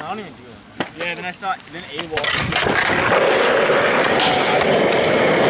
I don't even do it. Yeah, then I saw, then AWOL.